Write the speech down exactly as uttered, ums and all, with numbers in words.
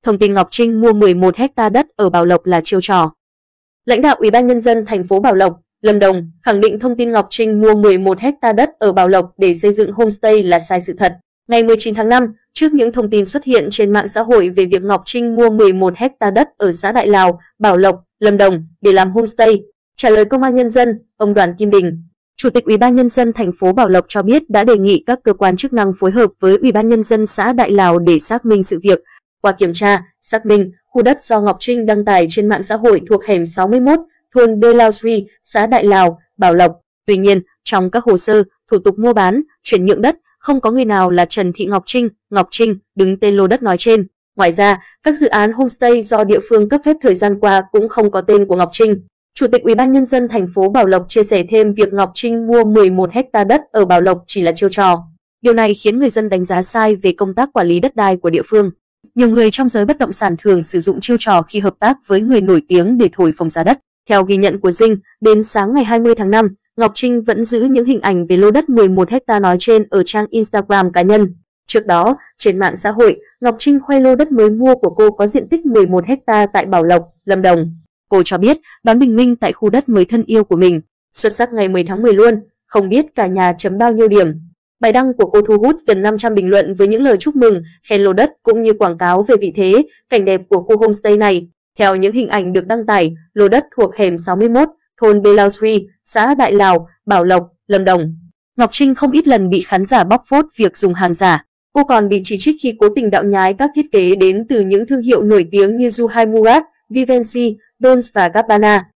thông tin Ngọc Trinh mua mười một héc ta đất ở Bảo Lộc là chiêu trò. Lãnh đạo Ủy ban nhân dân thành phố Bảo Lộc, Lâm Đồng khẳng định thông tin Ngọc Trinh mua mười một héc ta đất ở Bảo Lộc để xây dựng homestay là sai sự thật. Ngày mười chín tháng năm, trước những thông tin xuất hiện trên mạng xã hội về việc Ngọc Trinh mua mười một héc ta đất ở xã Đại Lào, Bảo Lộc, Lâm Đồng để làm homestay, trả lời Công an Nhân dân, ông Đoàn Kim Đình, Chủ tịch Ủy ban nhân dân thành phố Bảo Lộc cho biết đã đề nghị các cơ quan chức năng phối hợp với Ủy ban nhân dân xã Đại Lào để xác minh sự việc. Qua kiểm tra, xác minh, khu đất do Ngọc Trinh đăng tải trên mạng xã hội thuộc hẻm sáu mươi mốt, thôn Đê Lao Sri, xã Đại Lào, Bảo Lộc. Tuy nhiên, trong các hồ sơ, thủ tục mua bán, chuyển nhượng đất, không có người nào là Trần Thị Ngọc Trinh, Ngọc Trinh đứng tên lô đất nói trên. Ngoài ra, các dự án homestay do địa phương cấp phép thời gian qua cũng không có tên của Ngọc Trinh. Chủ tịch Ủy ban nhân dân thành phố Bảo Lộc chia sẻ thêm việc Ngọc Trinh mua mười một héc ta đất ở Bảo Lộc chỉ là chiêu trò. Điều này khiến người dân đánh giá sai về công tác quản lý đất đai của địa phương. Nhiều người trong giới bất động sản thường sử dụng chiêu trò khi hợp tác với người nổi tiếng để thổi phồng giá đất. Theo ghi nhận của Dinh, đến sáng ngày hai mươi tháng năm, Ngọc Trinh vẫn giữ những hình ảnh về lô đất mười một héc ta nói trên ở trang Instagram cá nhân. Trước đó, trên mạng xã hội, Ngọc Trinh khoe lô đất mới mua của cô có diện tích mười một héc ta tại Bảo Lộc, Lâm Đồng. Cô cho biết đón bình minh tại khu đất mới thân yêu của mình. Xuất sắc ngày mười tháng mười luôn, không biết cả nhà chấm bao nhiêu điểm. Bài đăng của cô thu hút gần năm trăm bình luận với những lời chúc mừng, khen lô đất cũng như quảng cáo về vị thế, cảnh đẹp của khu homestay này. Theo những hình ảnh được đăng tải, lô đất thuộc hẻm sáu mươi mốt, thôn Đê Lao Sri, xã Đại Lào, Bảo Lộc, Lâm Đồng. Ngọc Trinh không ít lần bị khán giả bóc phốt việc dùng hàng giả. Cô còn bị chỉ trích khi cố tình đạo nhái các thiết kế đến từ những thương hiệu nổi tiếng như Zuhair Murad, Givenchy, Dolce và Gabbana.